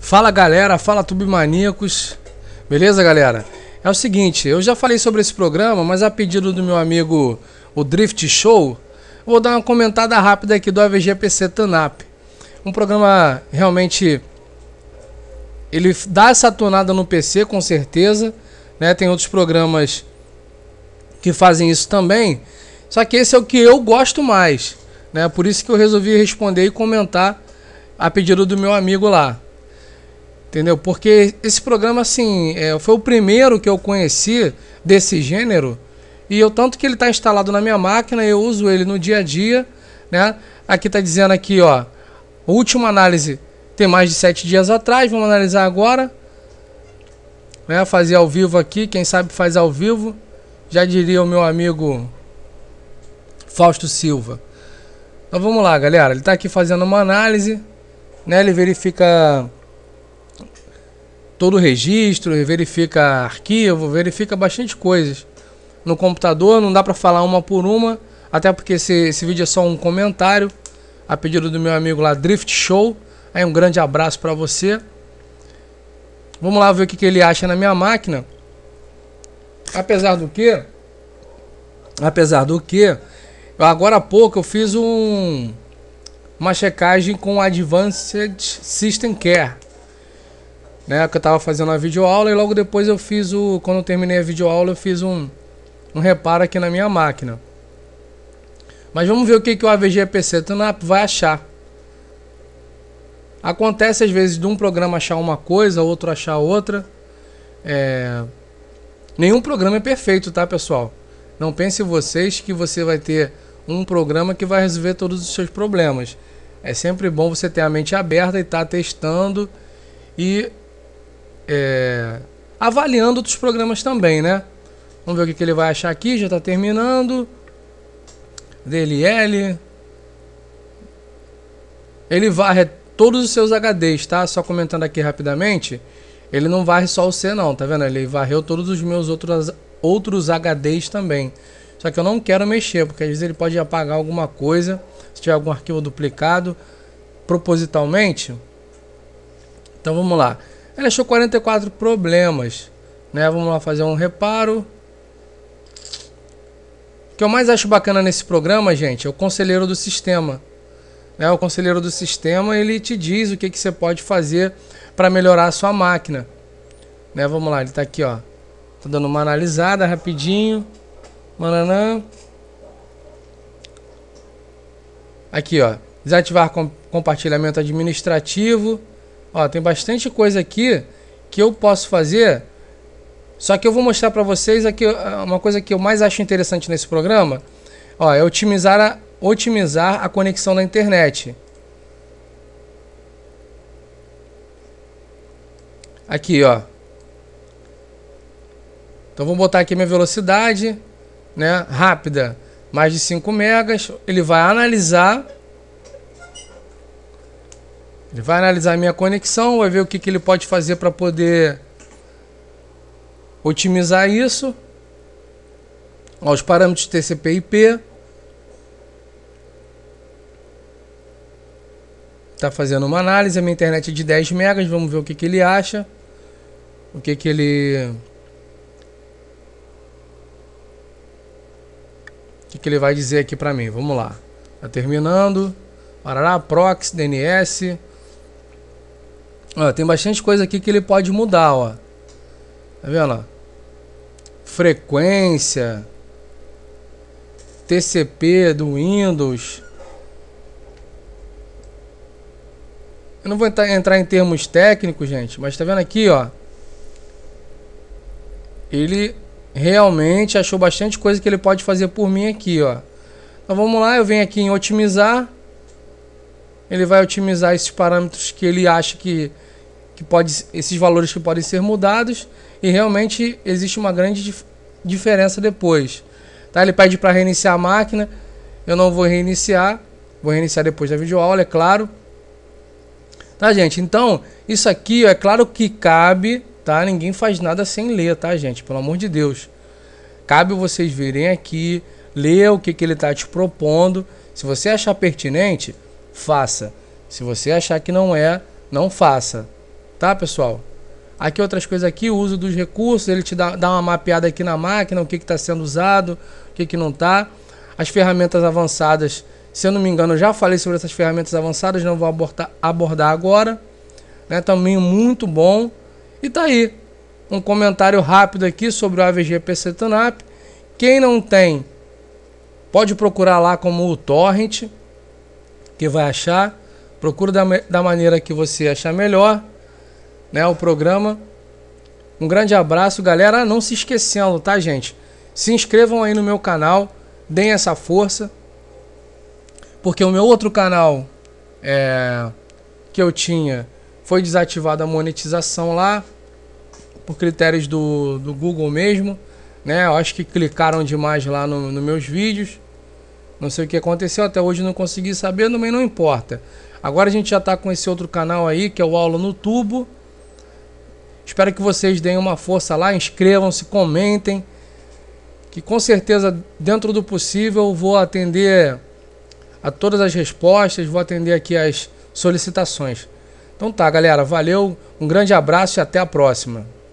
Fala galera, fala Tubimaníacos, beleza galera? É o seguinte, eu já falei sobre esse programa, mas a pedido do meu amigo o Drift Show, vou dar uma comentada rápida aqui do AVG PC TUNAP. Um programa realmente, ele dá essa tunada no PC com certeza, né? Tem outros programas que fazem isso também, só que esse é o que eu gosto mais, né? Por isso que eu resolvi responder e comentar a pedido do meu amigo lá. Entendeu? Porque esse programa, assim, foi o primeiro que eu conheci desse gênero. E eu, tanto que ele está instalado na minha máquina, eu uso ele no dia a dia, né? Aqui está dizendo aqui, ó, última análise tem mais de 7 dias atrás. Vamos analisar agora, né? Fazer ao vivo aqui, quem sabe faz ao vivo. Já diria o meu amigo Fausto Silva. Então vamos lá, galera. Ele está aqui fazendo uma análise, né? Ele verifica todo o registro, verifica arquivo, verifica bastante coisas no computador. Não dá para falar uma por uma, até porque esse vídeo é só um comentário a pedido do meu amigo lá, Drift Show. Aí um grande abraço para você. Vamos lá ver o que ele acha na minha máquina. Apesar do que agora há pouco eu fiz uma checagem com Advanced System Care, né, que eu tava fazendo a videoaula, e logo depois eu fiz quando eu terminei a videoaula, eu fiz um reparo aqui na minha máquina. Mas vamos ver o que o AVG PC TUNAP vai achar. Acontece às vezes de um programa achar uma coisa, outro achar outra. Nenhum programa é perfeito, tá, pessoal? Não pensem vocês que você vai ter um programa que vai resolver todos os seus problemas. É sempre bom você ter a mente aberta e estar testando e avaliando outros programas também, né? Vamos ver o que ele vai achar aqui. Já está terminando. DLL. Ele varre todos os seus HDs, tá? Só comentando aqui rapidamente. Ele não varre só o C não, tá vendo? Ele varreu todos os meus outros HDs também. Só que eu não quero mexer, porque às vezes ele pode apagar alguma coisa, se tiver algum arquivo duplicado, propositalmente. Então vamos lá. Ele achou 44 problemas, né? Vamos lá fazer um reparo. O que eu mais acho bacana nesse programa, gente, é o conselheiro do sistema, né? O conselheiro do sistema, ele te diz o que você pode fazer para melhorar a sua máquina, né? Vamos lá, ele está aqui, ó. Tô dando uma analisada rapidinho. Mananã. Aqui, ó. Desativar compartilhamento administrativo. Ó, tem bastante coisa aqui que eu posso fazer. Só que eu vou mostrar para vocês aqui uma coisa que eu mais acho interessante nesse programa. Ó, é otimizar a conexão da internet. Aqui, ó. Então vou botar aqui minha velocidade, né, rápida, mais de 5 megas. Ele vai analisar. Ele vai analisar a minha conexão, vai ver o que ele pode fazer para poder otimizar isso. Ó, os parâmetros TCP/IP. Está fazendo uma análise. A minha internet é de 10 megas. Vamos ver o que ele acha. O que ele vai dizer aqui para mim. Vamos lá. Tá terminando. Parará, proxy, DNS. Ó, tem bastante coisa aqui que ele pode mudar, ó. Tá vendo, ó? Frequência, TCP do Windows. Eu não vou entrar em termos técnicos, gente, mas tá vendo aqui, ó? Ele realmente achou bastante coisa que ele pode fazer por mim aqui, ó. Então vamos lá, eu venho aqui em otimizar. Ele vai otimizar esses parâmetros que ele acha que esses valores que podem ser mudados, e realmente existe uma grande diferença depois, tá? Ele pede para reiniciar a máquina. Eu não vou reiniciar, vou reiniciar depois da videoaula, é claro, tá, gente? Então isso aqui, ó, é claro que cabe, tá? Ninguém faz nada sem ler, tá, gente? Pelo amor de Deus, cabe vocês virem aqui, ler o que ele tá te propondo. Se você achar pertinente, faça. Se você achar que não é, não faça. tá, pessoal? Aqui outras coisas aqui, o uso dos recursos, ele te dá uma mapeada aqui na máquina, o que está sendo usado, o que não está. As ferramentas avançadas, se eu não me engano, eu já falei sobre essas ferramentas avançadas, não vou abordar agora, né? Também muito bom. E tá aí, um comentário rápido aqui sobre o AVG PC TUNAP. Quem não tem, pode procurar lá como o Torrent, que vai achar. Procura da maneira que você achar melhor, né, o programa. Um grande abraço, galera. Não se esquecendo, tá, gente? Se inscrevam aí no meu canal, deem essa força, porque o meu outro canal que eu tinha foi desativada a monetização lá, por critérios do Google mesmo, né? Eu acho que clicaram demais lá nos meus vídeos. Não sei o que aconteceu, até hoje não consegui saber, também não importa. Agora a gente já está com esse outro canal aí, que é o Aula no Tubo. Espero que vocês deem uma força lá, inscrevam-se, comentem, que com certeza, dentro do possível, eu vou atender a todas as respostas, vou atender aqui as solicitações. Então tá, galera, valeu, um grande abraço e até a próxima.